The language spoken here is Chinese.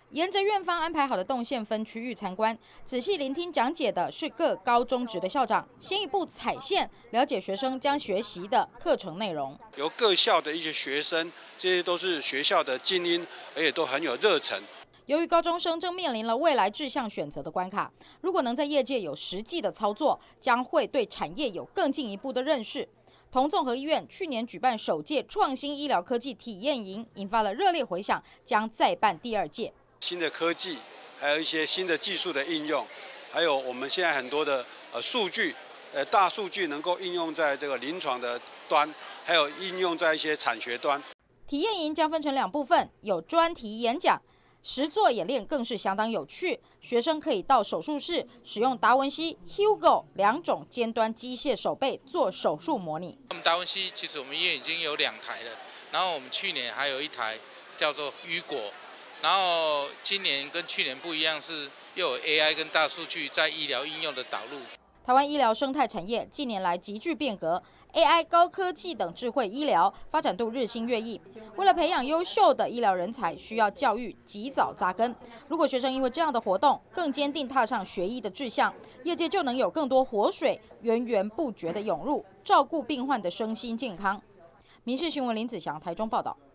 沿着院方安排好的动线分区域参观，仔细聆听讲解的是各高中职的校长，先一步踩线，了解学生将学习的课程内容。 由各校的一些学生，这些都是学校的精英，而且都很有热忱。 由于高中生正面临了未来志向选择的关卡，如果能在业界有实际的操作，将会对产业有更进一步的认识。同综合医院去年举办首届创新医疗科技体验营，引发了热烈回响，将再办第2届。 新的科技，还有一些新的技术的应用，还有我们现在很多的数据，大数据能够应用在这个临床的端，还有应用在一些产学端。 体验营将分成2部分，有专题演讲。实作演练更是相当有趣，学生可以到手术室使用达文西、Hugo 2种尖端机械手背做手术模拟。 我们达文西其实我们医院已经有2台了，然后我们去年还有1台叫做雨果，然后今年跟去年不一样，是又有 AI 跟大数据在医疗应用的导入。 台湾医疗生态产业近年来急剧变革。AI、高科技等智慧医疗发展度日新月异，为了培养优秀的医疗人才，需要教育及早扎根。如果学生因为这样的活动更坚定踏上学医的志向，业界就能有更多活水源源不绝地涌入，照顾病患的身心健康。民视新闻林子祥台中报道。